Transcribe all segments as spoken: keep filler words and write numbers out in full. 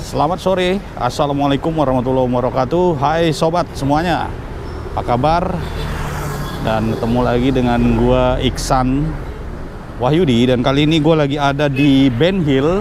Selamat sore, Assalamualaikum warahmatullahi wabarakatuh. Hai sobat semuanya, apa kabar? Dan ketemu lagi dengan gua Iksan Wahyudi. Dan kali ini gue lagi ada di Ben Hill.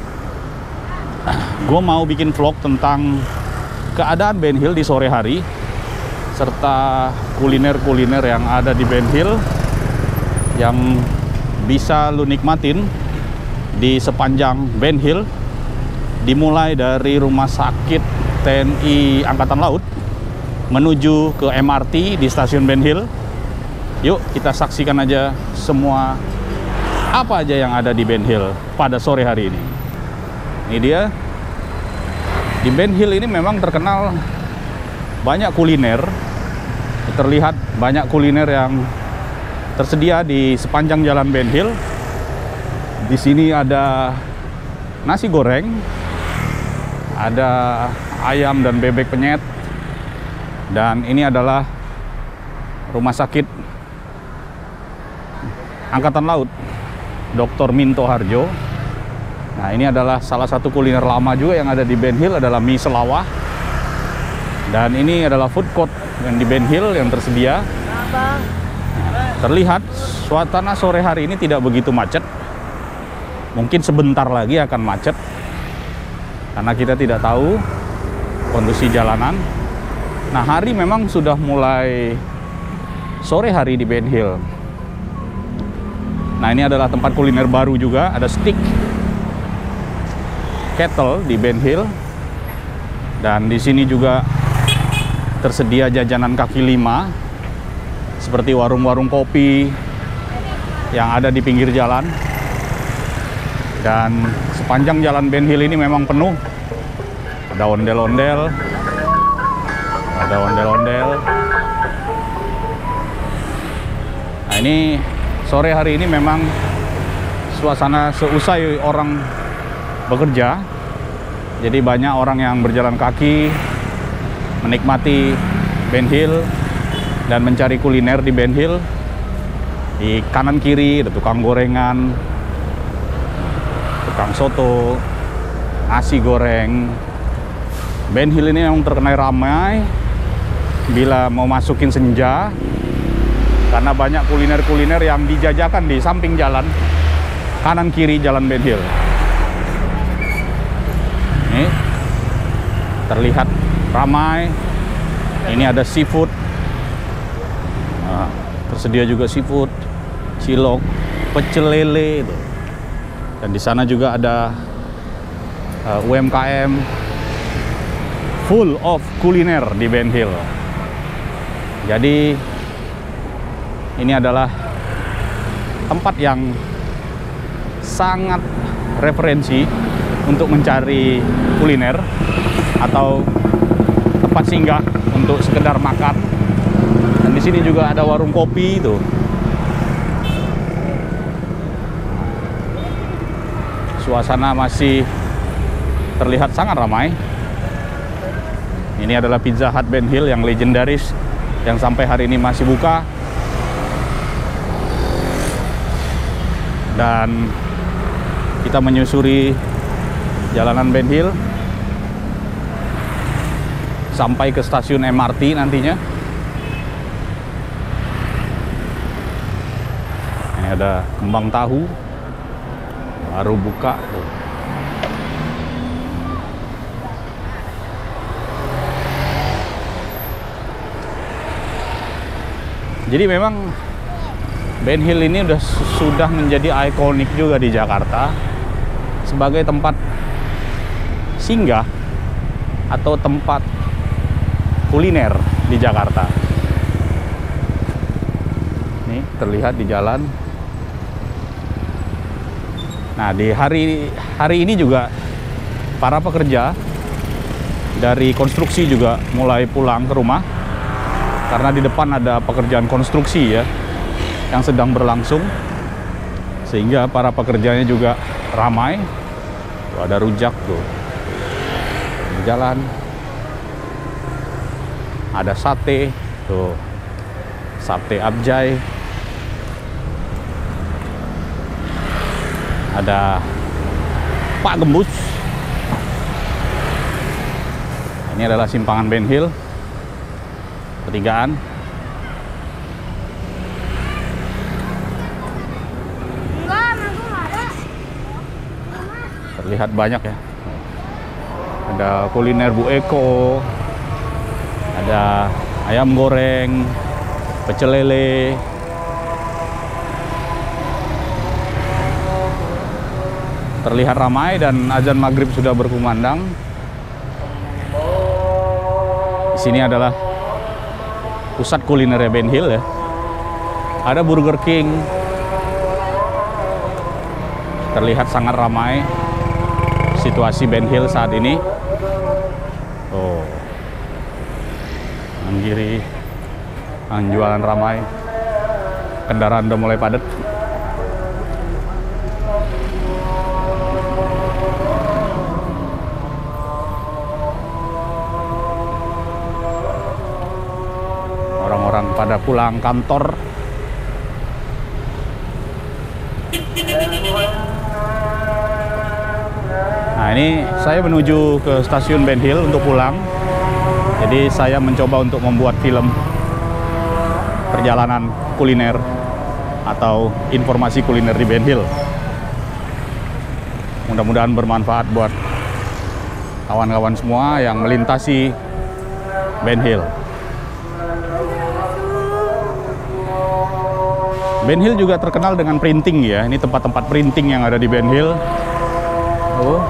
Gue mau bikin vlog tentang keadaan Ben Hill di sore hari, serta kuliner-kuliner yang ada di Ben Hill yang bisa lu nikmatin di sepanjang Ben Hill, dimulai dari rumah sakit T N I Angkatan Laut menuju ke M R T di stasiun Ben Hill. Yuk kita saksikan aja semua apa aja yang ada di Ben Hill pada sore hari ini. Ini dia. Di Ben Hill ini memang terkenal banyak kuliner. Terlihat banyak kuliner yang tersedia di sepanjang jalan Ben Hill. Di sini ada nasi goreng, ada ayam dan bebek penyet, dan ini adalah rumah sakit Angkatan Laut Doktor Minto Harjo. Nah, ini adalah salah satu kuliner lama juga yang ada di Ben Hill, adalah mie selawah. Dan ini adalah food court yang di Ben Hill yang tersedia. Terlihat suasana sore hari ini tidak begitu macet. Mungkin sebentar lagi akan macet, karena kita tidak tahu kondisi jalanan. Nah, hari memang sudah mulai sore hari di Ben Hill. Nah, ini adalah tempat kuliner baru juga. Ada Steak Kettle di Ben Hill. Dan di sini juga tersedia jajanan kaki lima, seperti warung-warung kopi yang ada di pinggir jalan. Dan sepanjang jalan Ben Hill ini memang penuh. Ada ondel-ondel, ada ondel-ondel. Nah, ini sore hari ini memang suasana seusai orang bekerja. Jadi banyak orang yang berjalan kaki menikmati Ben Hill dan mencari kuliner di Ben Hill. Di kanan kiri ada tukang gorengan, tukang soto, nasi goreng. Ben Hill ini memang terkenal ramai bila mau masukin senja, karena banyak kuliner-kuliner yang dijajakan di samping jalan, kanan kiri jalan Ben Hill. Ini terlihat ramai. Ini ada seafood, nah, tersedia juga seafood, cilok, pecel lele itu. Dan di sana juga ada uh, U M K M full of kuliner di Ben Hill. Jadi ini adalah tempat yang sangat referensi untuk mencari kuliner atau tempat singgah untuk sekedar makan. Dan di sini juga ada warung kopi itu. Suasana masih terlihat sangat ramai. Ini adalah Pizza Hut Ben Hill yang legendaris, yang sampai hari ini masih buka. Dan kita menyusuri jalanan Ben Hill sampai ke stasiun M R T nantinya. Ini ada kembang tahu baru buka tuh. Jadi memang Ben Hill ini udah sudah menjadi ikonik juga di Jakarta sebagai tempat singgah atau tempat kuliner di Jakarta. Nih terlihat di jalan. Nah, di hari hari ini juga para pekerja dari konstruksi juga mulai pulang ke rumah, karena di depan ada pekerjaan konstruksi ya yang sedang berlangsung, sehingga para pekerjanya juga ramai. Tuh, ada rujak tuh di jalan, ada sate tuh, sate Abjay, ada Pak Gembus, Ini adalah simpangan Ben Hill, pertigaan. Terlihat banyak ya. Ada kuliner Bu Eko, ada ayam goreng, pecel lele. Terlihat ramai dan azan maghrib sudah berkumandang. Di sini adalah pusat kuliner Ben Hill ya. Ada Burger King. Terlihat sangat ramai situasi Ben Hill saat ini. Oh, kanan kiri, kanan jualan ramai. Kendaraan udah mulai padat. Orang-orang pada pulang kantor. Nah, ini saya menuju ke stasiun Ben Hill untuk pulang. Jadi saya mencoba untuk membuat film perjalanan kuliner atau informasi kuliner di Ben Hill. Mudah-mudahan bermanfaat buat kawan-kawan semua yang melintasi Ben Hill. Ben Hill juga terkenal dengan printing ya. Ini tempat-tempat printing yang ada di Ben Hill. Oh.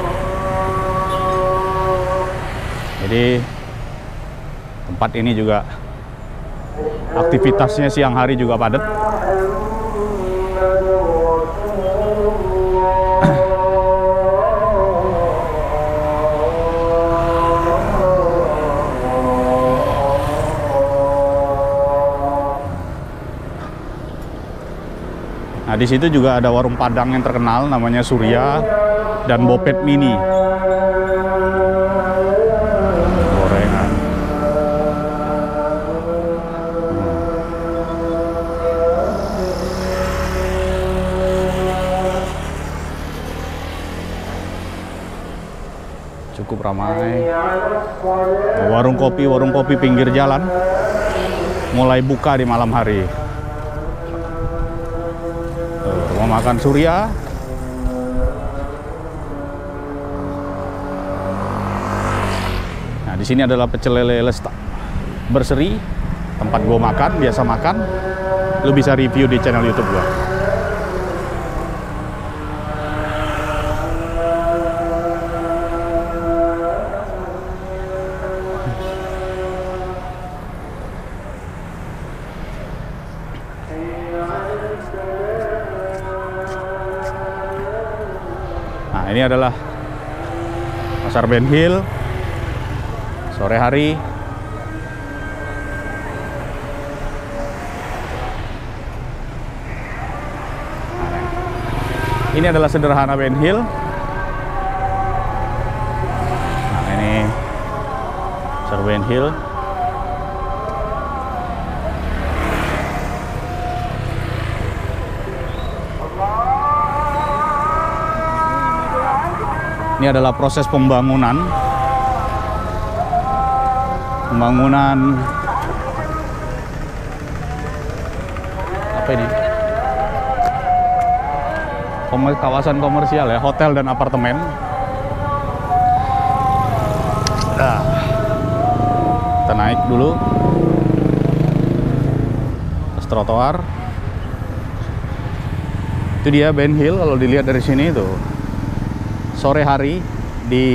Jadi tempat ini juga aktivitasnya siang hari juga padat. Nah, di situ juga ada warung Padang yang terkenal namanya Surya dan Bopet Mini. Gorengan. Cukup ramai. Warung kopi, warung kopi pinggir jalan mulai buka di malam hari. Rumah makan Surya. Nah, di sini adalah pecel lele Lesta Berseri, tempat gua makan, biasa makan. Lu bisa review di channel YouTube gua. Nah, ini adalah pasar Ben Hill sore hari. Nah, ini adalah sederhana Ben Hill. Nah, ini pasar Ben Hill. Ini adalah proses pembangunan pembangunan apa ini? Komer, kawasan komersial ya, hotel dan apartemen. Nah, kita naik dulu ke trotoar. Itu dia Ben Hill kalau dilihat dari sini tuh. Sore hari di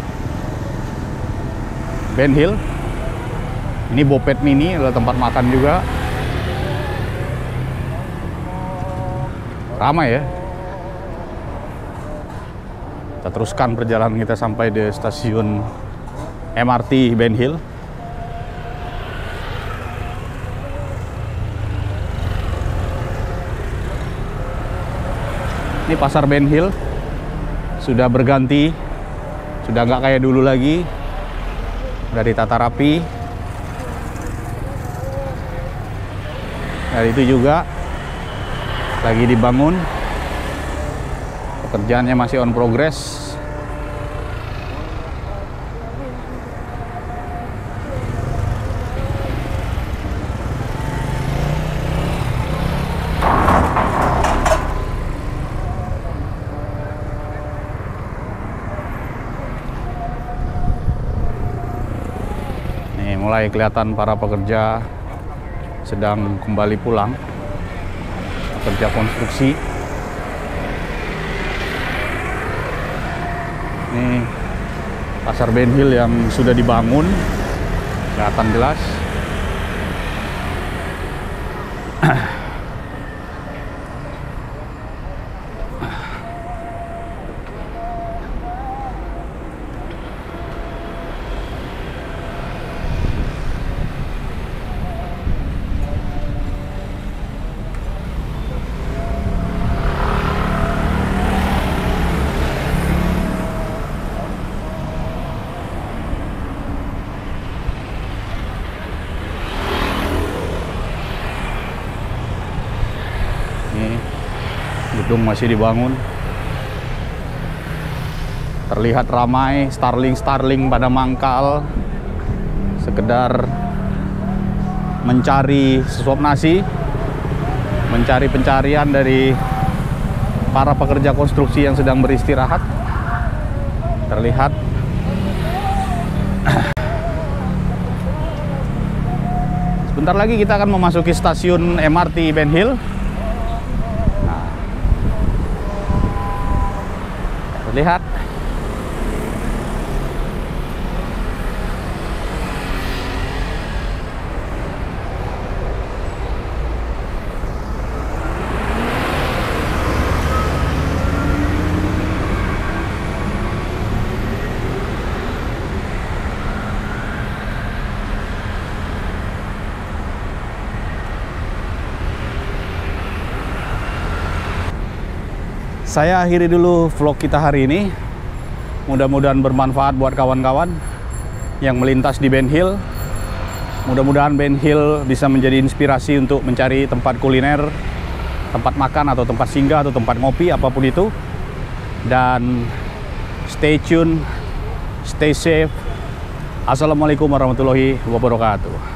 Ben Hill. Ini Bopet Mini adalah tempat makan juga. Ramai ya. Kita teruskan perjalanan kita sampai di stasiun M R T Ben Hill. Ini pasar Ben Hill sudah berganti, sudah nggak kayak dulu lagi, udah ditata rapi. Dan itu juga lagi dibangun, pekerjaannya masih on progress. mulai kelihatan para pekerja sedang kembali pulang, pekerja konstruksi. Ini pasar Ben Hill yang sudah dibangun, kelihatan jelas. Gedung masih dibangun, terlihat ramai, starling-starling pada mangkal, sekedar mencari sesuap nasi, mencari pencarian dari para pekerja konstruksi yang sedang beristirahat. Terlihat sebentar lagi kita akan memasuki stasiun M R T Ben Hill. Lihat, saya akhiri dulu vlog kita hari ini. Mudah-mudahan bermanfaat buat kawan-kawan yang melintas di Ben Hill. Mudah-mudahan Ben Hill bisa menjadi inspirasi untuk mencari tempat kuliner, tempat makan atau tempat singgah atau tempat ngopi, apapun itu. Dan stay tune, stay safe. Assalamualaikum warahmatullahi wabarakatuh.